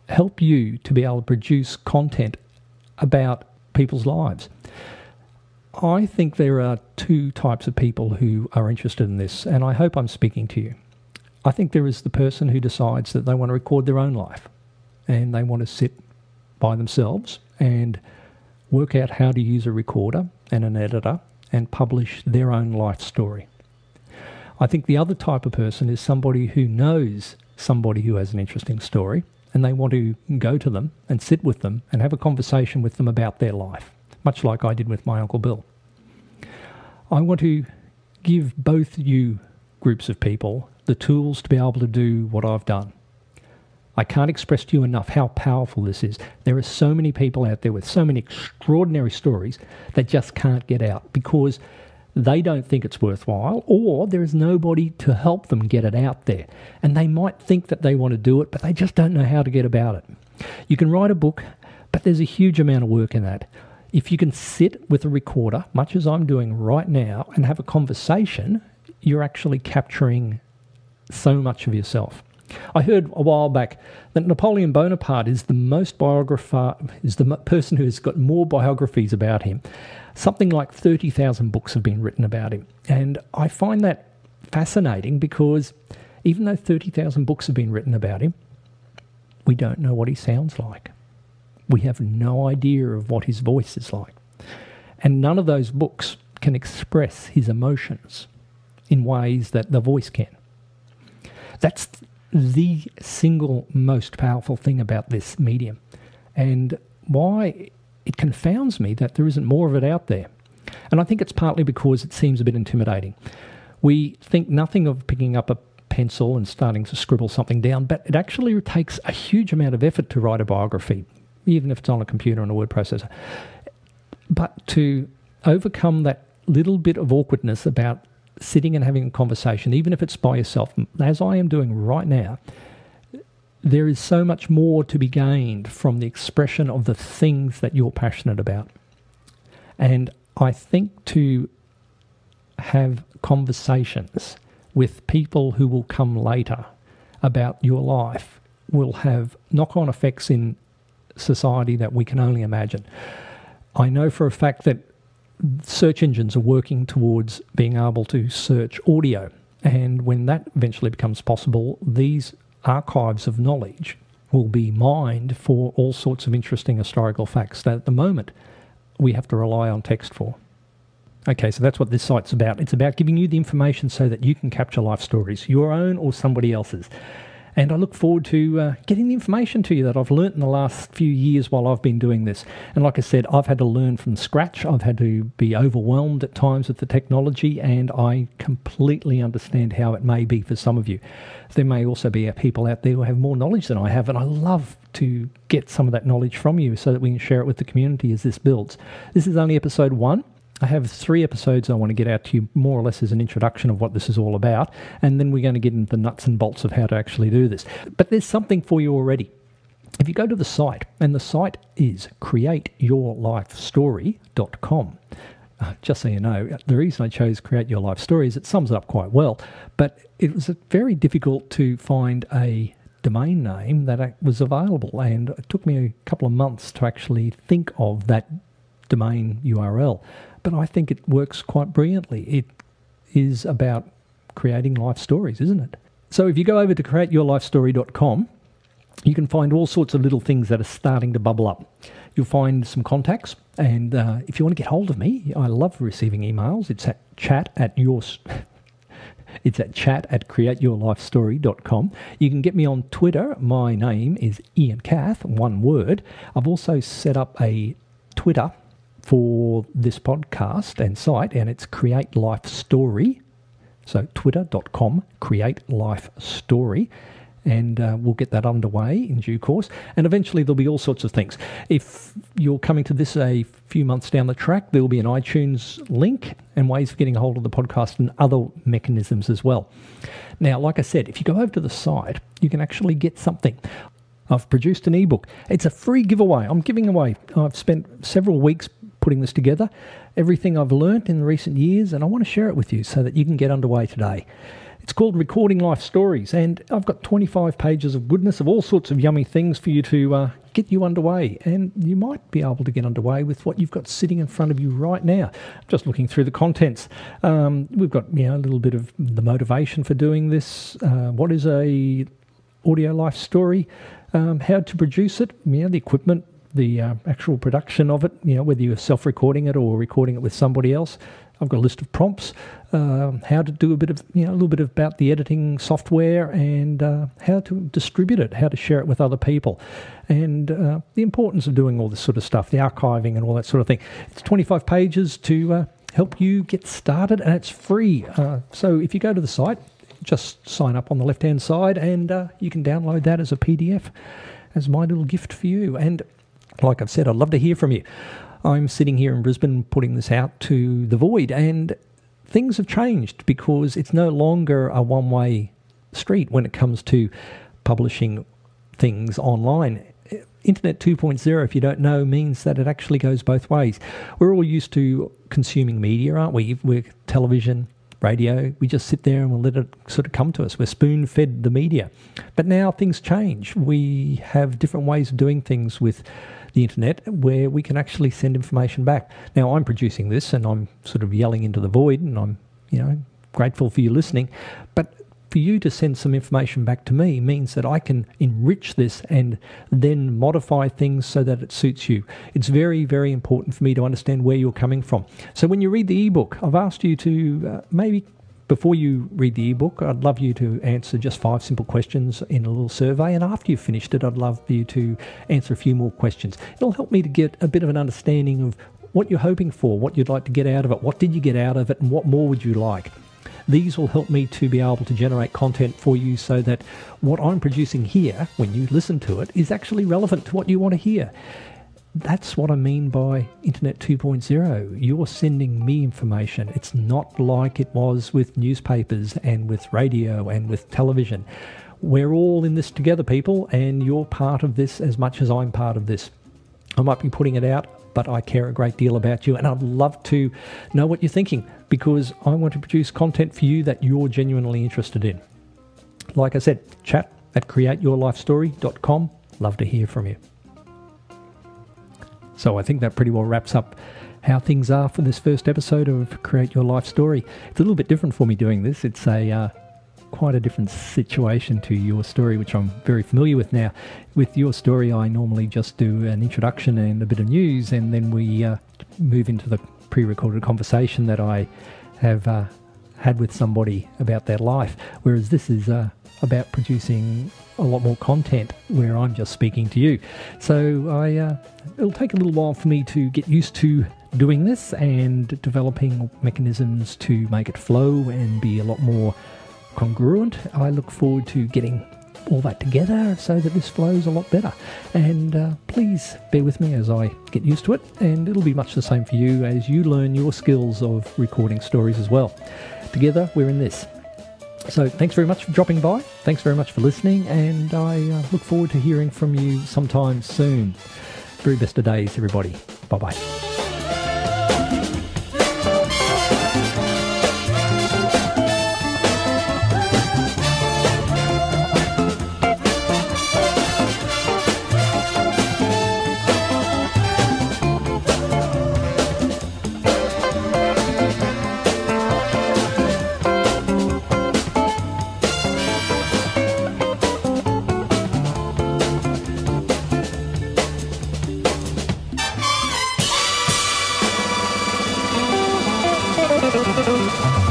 help you to be able to produce content about people's lives. I think there are two types of people who are interested in this, and I hope I'm speaking to you. I think there is the person who decides that they want to record their own life and they want to sit by themselves and work out how to use a recorder and an editor and publish their own life story. I think the other type of person is somebody who knows somebody who has an interesting story and they want to go to them and sit with them and have a conversation with them about their life, much like I did with my Uncle Bill. I want to give both you groups of people the tools to be able to do what I've done. I can't express to you enough how powerful this is. There are so many people out there with so many extraordinary stories that just can't get out because they don't think it's worthwhile, or there is nobody to help them get it out there. And they might think that they want to do it, but they just don't know how to get about it. You can write a book, but there's a huge amount of work in that. If you can sit with a recorder, much as I'm doing right now, and have a conversation, you're actually capturing so much of yourself. I heard a while back that Napoleon Bonaparte is the person who has got more biographies about him. Something like 30,000 books have been written about him. And I find that fascinating because even though 30,000 books have been written about him, we don't know what he sounds like. We have no idea of what his voice is like. And none of those books can express his emotions in ways that the voice can. That's the single most powerful thing about this medium, and why it confounds me that there isn't more of it out there. And I think it's partly because it seems a bit intimidating. We think nothing of picking up a pencil and starting to scribble something down, but it actually takes a huge amount of effort to write a biography, even if it's on a computer and a word processor. But to overcome that little bit of awkwardness about sitting and having a conversation, even if it's by yourself, as I am doing right now, there is so much more to be gained from the expression of the things that you're passionate about. And I think to have conversations with people who will come later about your life will have knock-on effects in society that we can only imagine. I know for a fact that search engines are working towards being able to search audio. And when that eventually becomes possible, these archives of knowledge will be mined for all sorts of interesting historical facts that at the moment we have to rely on text for. Okay, so that's what this site's about. It's about giving you the information so that you can capture life stories, your own or somebody else's. And I look forward to getting the information to you that I've learnt in the last few years while I've been doing this. And like I said, I've had to learn from scratch. I've had to be overwhelmed at times with the technology, and I completely understand how it may be for some of you. There may also be people out there who have more knowledge than I have, and I love to get some of that knowledge from you so that we can share it with the community as this builds. This is only episode 1. I have 3 episodes I want to get out to you more or less as an introduction of what this is all about, and then we're going to get into the nuts and bolts of how to actually do this. But there's something for you already. If you go to the site, and the site is createyourlifestory.com. Just so you know, the reason I chose Create Your Life Story is it sums it up quite well, but it was very difficult to find a domain name that was available, and it took me a couple of months to actually think of that domain URL. But I think it works quite brilliantly. It is about creating life stories, isn't it? So if you go over to createyourlifestory.com, you can find all sorts of little things that are starting to bubble up. You'll find some contacts, and if you want to get hold of me, I love receiving emails. It's at chat@createyourlifestory.com. You can get me on Twitter. My name is Ian Cath, one word. I've also set up a Twitter for this podcast and site, and it's Create Life Story. So twitter.com, Create Life Story. And we'll get that underway in due course. And eventually there'll be all sorts of things. If you're coming to this a few months down the track, there'll be an iTunes link and ways of getting a hold of the podcast and other mechanisms as well. Now, like I said, if you go over to the site, you can actually get something. I've produced an ebook. It's a free giveaway. I'm giving away. I've spent several weeks putting this together, everything I've learnt in recent years, and I want to share it with you so that you can get underway today. It's called Recording Life Stories, and I've got 25 pages of goodness of all sorts of yummy things for you to get you underway. And you might be able to get underway with what you've got sitting in front of you right now. Just looking through the contents. We've got a little bit of the motivation for doing this. What is a audio life story? How to produce it, the equipment, the actual production of it, whether you're self-recording it or recording it with somebody else. I've got a list of prompts, how to do a little bit about the editing software and how to distribute it, how to share it with other people, and the importance of doing all this sort of stuff, the archiving and all that sort of thing. It's 25 pages to help you get started, and it's free. So if you go to the site, just sign up on the left-hand side, and you can download that as a PDF as my little gift for you. And like I've said, I'd love to hear from you. I'm sitting here in Brisbane putting this out to the void, and things have changed because it's no longer a one-way street when it comes to publishing things online. Internet 2.0, if you don't know, means that it actually goes both ways. We're all used to consuming media, aren't we? We're television, radio, we just sit there and we'll let it sort of come to us. We're spoon-fed the media. But now things change. We have different ways of doing things with the internet where we can actually send information back. Now, I'm producing this and I'm sort of yelling into the void, and I'm, grateful for you listening. But for you to send some information back to me means that I can enrich this and then modify things so that it suits you. It's very, very important for me to understand where you're coming from. So when you read the ebook, I've asked you to maybe before you read the ebook, I'd love you to answer just 5 simple questions in a little survey. And after you've finished it, I'd love for you to answer a few more questions. It'll help me to get a bit of an understanding of what you're hoping for, what you'd like to get out of it, what did you get out of it, and what more would you like. These will help me to be able to generate content for you so that what I'm producing here, when you listen to it, is actually relevant to what you want to hear. That's what I mean by Internet 2.0. You're sending me information. It's not like it was with newspapers and with radio and with television. We're all in this together, people, and you're part of this as much as I'm part of this. I might be putting it out, but I care a great deal about you, and I'd love to know what you're thinking because I want to produce content for you that you're genuinely interested in. Like I said, chat at createyourlifestory.com. Love to hear from you. So I think that pretty well wraps up how things are for this first episode of Create Your Life Story. It's a little bit different for me doing this. It's quite a different situation to your story, which I'm very familiar with now. With your story, I normally just do an introduction and a bit of news, and then we move into the pre-recorded conversation that I have had with somebody about their life, whereas this is about producing a lot more content where I'm just speaking to you. So it'll take a little while for me to get used to doing this and developing mechanisms to make it flow and be a lot more congruent. I look forward to getting all that together so that this flows a lot better. And please bear with me as I get used to it, and it'll be much the same for you as you learn your skills of recording stories as well. Together, we're in this. So thanks very much for dropping by. Thanks very much for listening, and I look forward to hearing from you sometime soon. Very best of days, everybody. Bye-bye. Thank you.